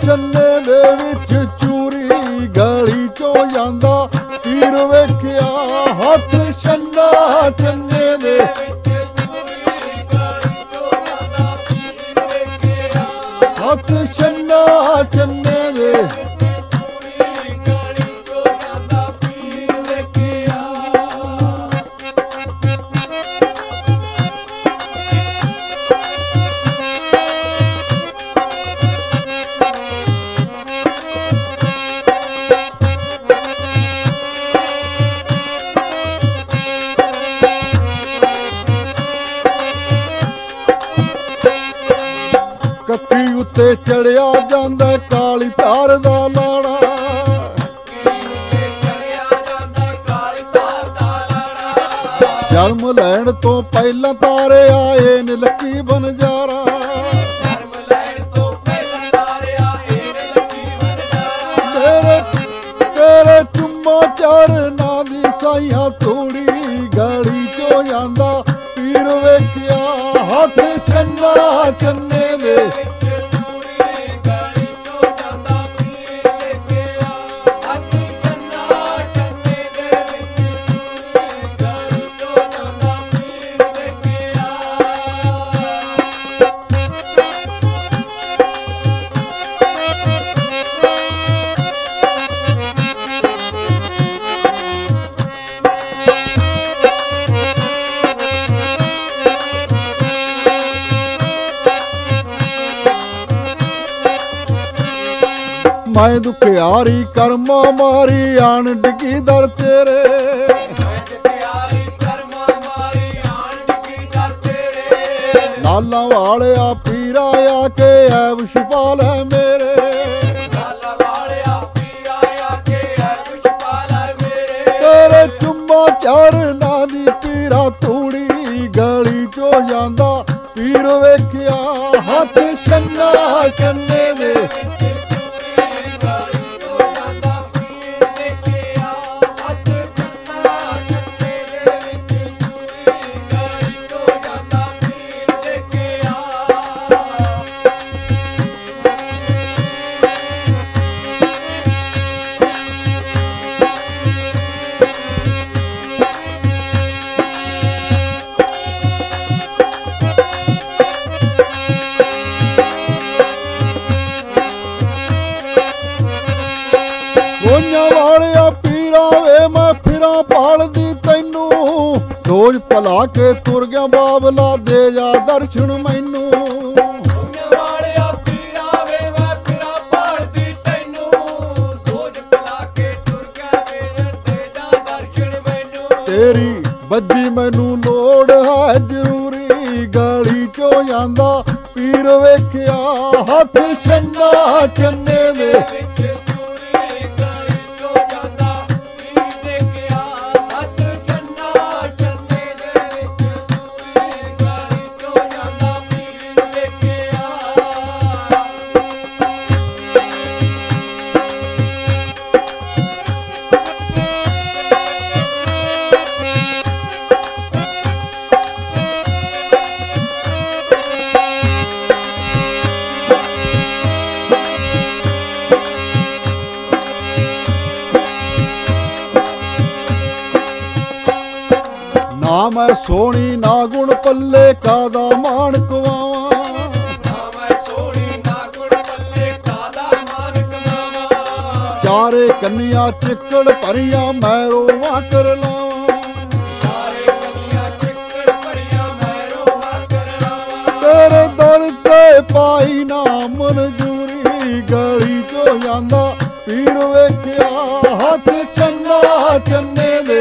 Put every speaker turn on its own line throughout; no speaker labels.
ਚੰਨੇ ਦੇ ਵਿੱਚ ਚੂਰੀ ਗਲੀ ਚੋਂ ਜਾਂਦਾ ਪੀਰ ਵੇਖਿਆ ਹੱਥ ਛੰਨਾ ਚੰਨੇ ਦੇ ਹੱਥ ਛੰਨਾ ਚੰਨੇ ਦੇ ਕੱਤੀ ਉੱਤੇ ਚੜਿਆ ਜਾਂਦਾ ਕਾਲੀ ਤਾਰ ਦਾ ਲਾੜਾ ਜਨਮ ਲੈਣ ਤੋਂ ਪਹਿਲਾਂ ਤਾਰੇ ਆਏ ਨੇ ਲੱਕੀ ਬਨਜਾਰਾ ਤੇਰੇ ਚੁੰਮਾ ਚਰਨਾਂ ਦੀ ਸਾਈਆਂ ਤੋੜੀ ਗਲੀ ਚੋਂ ਜਾਂਦਾ ਪੀਰ ਵੇਖਿਆ ਹੱਥ ਛੰਨਾ ਚੰਨੇ ਦੇ ਮੈਂ ਦੁਖਿਆਰੀ ਕਰਮਾਂ ਮਾਰੀ ਆਣ ਡਿੱਗੀ ਦਰ ਤੇਰੇ ਲਾਲਾਂ ਵਾਲਿਆ ਪੀਰਾ ਆ ਕੇ ਐਸ਼ ਪਾ ਲੈ ਮੇਰੇ ਤੇਰੇ ਚੁੰਮਾ ਚਰਨਾਂ ਦੀ ਪੀਰਾ ਤੂੜੀ ਗਲੀ ਚੋਂ ਜਾਂਦਾ ਪੀਰ ਵੇਖਿਆ ਹੱਥ ਛੰਨਾ ਚੰਨੇ ਦੇ ਗੋਈਆਂ ਵਾਲਿਆ ਪੀਰਾ ਵੇ ਮੈਂ ਫਿਰਾਂ ਭਾਲਦੀ ਤੈਨੂੰ ਰੋਜ਼ ਭਲਾ ਕੇ ਤੁਰ ਗਿਆ ਬਾਬਲਾ ਦੇ ਜਾ ਦਰਸ਼ਨ ਮੈਨੂੰ ਤੇਰੀ ਬੱਜੀ ਮੈਨੂੰ ਲੋੜ ਹੈ ਜ਼ਰੂਰੀ ਗਲੀ ਚੋਂ ਜਾਂਦਾ ਪੀਰ ਵੇਖਿਆ ਹੱਥ ਛੰਨਾ ਚੰਨੇ ਦੇ ਨਾ ਮੈਂ ਸੋਹਣੀ ਨਾ ਗੁਣ ਪੱਲੇ ਕਾਦਾ ਮਾਣ ਕਵਾਵਾਂ ਚਾਰੇ ਕੰਨੀਆਂ ਚਿੱਕੜ ਭਰੀਆਂ ਮੈਂ ਰੋਵਾਂ ਕਰ ਲਾਵਾਂ ਤੇਰੇ ਦਰ ਤੇ ਪਾਈ ਨਾ ਮਨਜ਼ੂਰੀ ਗਲੀ ਚੋਂ ਜਾਂਦਾ ਪੀਰ ਵੇਖਿਆ ਹੱਥ ਛੰਨਾ ਚੰਨੇ ਦੇ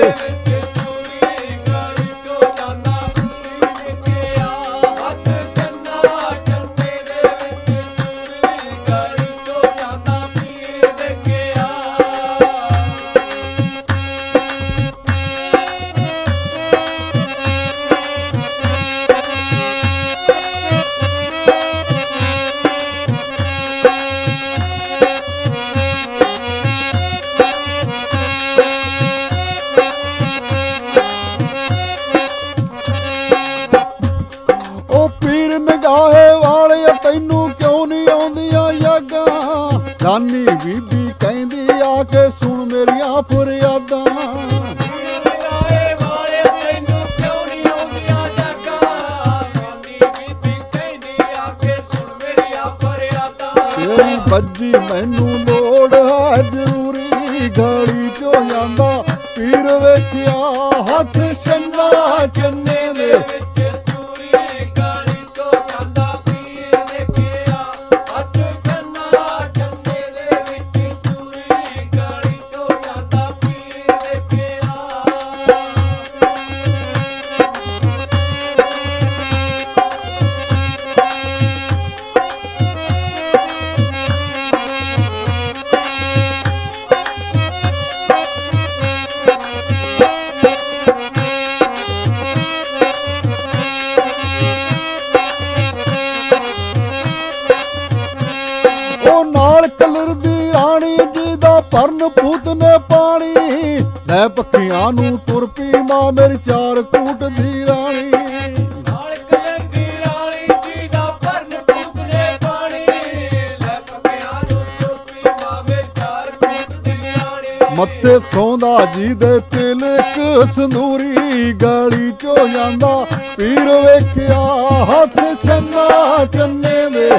ਯਾਦਾਂ। ਤੇਰੀ ਬੱਜੀ ਮੈਨੂੰ ਲੋੜ ਹੈ ਜ਼ਰੂਰੀ, ਗਲੀ ਚੋਂ ਜਾਂਦਾ ਪੀਰ ਵੇਖਿਆ ਹੱਥ ਛੰਨਾ ਚੰਨੇ ਦੇ ਵਿੱਚ ਚੂਰੀ। ਗਲੀ ਚੋਂ ਜਾਂਦਾ ਪੀਰ ਵੇਖਿਆ ਹੱਥ ਛੰਨਾ ਚੰਨੇ ਦੇ ਵਿੱਚ ਚੂਰੀ। ਗਲੀ ਚੋਂ ਜਾਂਦਾ ਪੀਰ ਵੇਖਿਆ। ਕਲਰ ਦੀ ਆਣੀ ਜਿਹਦਾ ਭਰਨ ਭੂਤ ਨੇ ਪਾਣੀ, ਲੈ ਪੱਖੀਆਂ ਨੂੰ ਤੁਰ ਪਈ ਮਾਂ ਮੇਰੀ ਚਾਰ ਕੂਟ ਦੀ ਰਾਣੀ। ਨਾਲ ਕਲਰ ਦੀ ਰਾਣੀ ਜਿਹਦਾ ਭਰਨ ਭੂਤ ਨੇ ਪਾਣੀ, ਲੈ ਪੱਖੀਆਂ ਨੂੰ ਤੁਰ ਪਈ ਮਾਂ ਮੇਰੀ ਚਾਰ ਕੂਟ ਦੀ ਰਾਣੀ। ਮੱਥੇ ਸੌਂਦਾ ਜੀ ਦੇ ਤਿਲਕ ਸੰਦੂਰੀ, ਗਲੀ ਚੋਂ ਜਾਂਦਾ ਪੀਰ ਵੇਖਿਆ ਹੱਥ ਛੰਨਾ ਚੰਨੇ ਦੇ।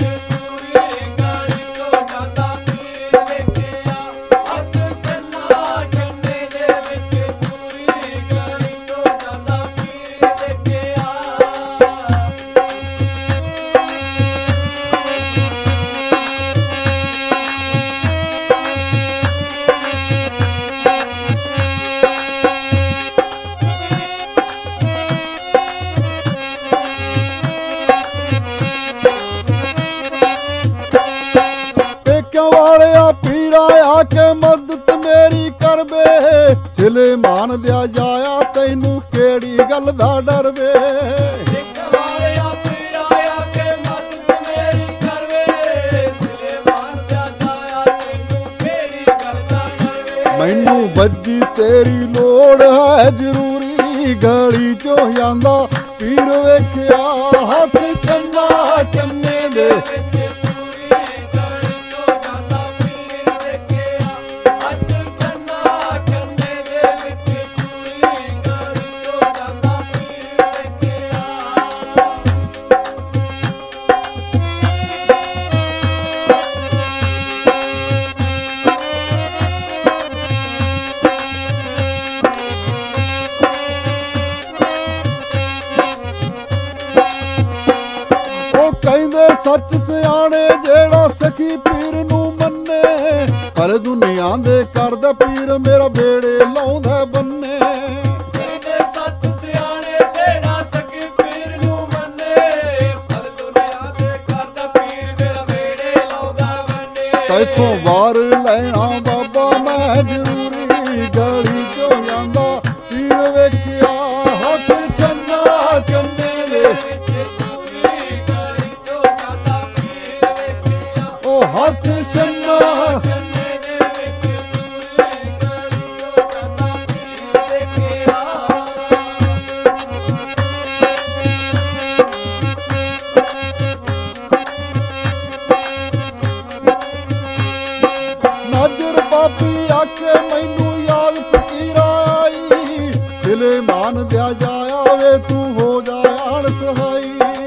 ਵਾਲਿਆ ਪੀਰਾ ਆ ਕੇ ਮਦਦ ਮੇਰੀ ਕਰ ਵੇ, ਛਿਲੇ ਮਾਨ ਦਿਆ ਜਾਇਆ ਤੈਨੂੰ ਕਿਹੜੀ ਗੱਲ ਦਾ ਡਰ ਵੇ। ਵਾਲਿਆ ਪੀਰਾ ਆ ਕੇ ਮਦਦ ਮੇਰੀ ਕਰ ਵੇ, ਛਿਲੇ ਮਾਨ ਦਿਆ ਜਾਇਆ ਤੈਨੂੰ ਕਿਹੜੀ ਗੱਲ ਦਾ ਡਰ ਵੇ। ਮੈਨੂੰ ਬੱਜੀ ਤੇਰੀ ਲੋੜ ਹੈ ਜ਼ਰੂਰੀ, ਗਲੀ ਚੋਂ ਜਾਂਦਾ ਪੀਰ ਵੇਖਿਆ ਹੱਥ ਛੰਨਾ ਚੰਨੇ ਦੇ। ਕਹਿੰਦੇ ਸੱਚ ਸਿਆਣੇ ਜਿਹੜਾ ਸਖੀ ਪੀਰ ਨੂੰ ਮੰਨੇ, ਪਰ ਦੁਨੀਆ ਦੇ ਕਰਦਾ ਪੀਰ ਮੇਰਾ ਬੇੜੇ ਲਾਉਂਦਾ ਬੰਨੇ। ਕਹਿੰਦੇ ਸੱਚ ਸਿਆਣੇ ਜਿਹੜਾ ਸਖੀ ਪੀਰ ਨੂੰ ਮੰਨੇ, ਪਰ ਦੁਨੀਆ ਦੇ ਕਰਦਾ ਪੀਰ ਮੇਰਾ ਬੇੜੇ ਲਾਉਂਦਾ ਬੰਨੇ। ਤੈਥੋਂ ਵਾਰ ਲੈਣਾ ਬਾਬਾ ਮੈਂ ਜ਼ਰੂਰੀ, ਗਲੀ ਚੋਂ ਜਾਂਦਾ ਪੀਰ ਵੇਖਿਆ ਹੱਥ ਛੰਨਾ ਚੰਨੇ ਦੇ। ਹੱਥ ਛੰਨਾ ਚੰਨੇ ਦੇ ਵਿੱਚ ਚੂਰੀ, ਗਲੀ ਚੋਂ ਜਾਂਦਾ ਪੀਰ ਵੇਖਿਆ। ਨਾਜਰ ਬਾਬੀ ਆਕੇ ਮੈਨੂੰ ਯਾਦ ਫਕੀਰਾ ਆਈ, ਛਿਲੇ ਮਾਨ ਦਿਆ ਜਾਇਆ ਵੇ ਤੂੰ ਹੋ ਜਾ ਆਣ ਸਹਾਈ।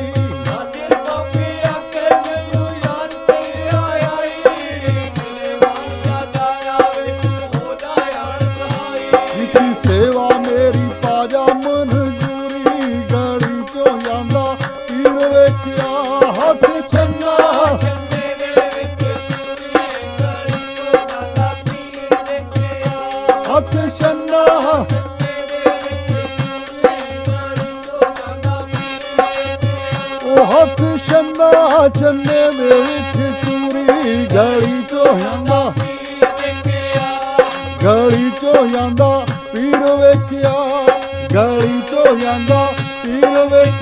ਸੇਵਾ ਮੇਰੀ ਪਾਜਾ ਮਨਜ਼ੂਰੀ, ਗਲੀ ਚੋਂ ਜਾਂਦਾ ਪੀਰ ਵੇਖਿਆ ਹੱਥ ਛੰਨਾ ਚੰਨੇ ਦੇ ਵਿੱਚ ਚੂਰੀ। ਗਲੀ ਚੋਂ ਜਾਂਦਾ ਪੀਰ ਵੇਖਿਆ ਹੱਥ ਛੰਨਾ ਚੰਨੇ ਦੇ ਵਿੱਚ ਚੂਰੀ। ਗਲੀ ਚੋਂ ਜਾਂਦਾ ਪੀਰ ਵੇਖਿਆ। ਉਹ ਹੱਥ ਛੰਨਾ ਚੰਨੇ ਦੇ ਵਿੱਚ ਚੂਰੀ, ਗਲੀ ਚੋਂ ਜਾਂਦਾ ਪੀਰ ਵੇਖਿਆ। ਗਲੀ ਚੋਂ ਜਾਂਦਾ ਪੀਰ ਵੇਖਿਆ, ਗਲੀ ਚੋਂ ਜਾਂਦਾ ਪੀਰ ਵੇਖਿਆ।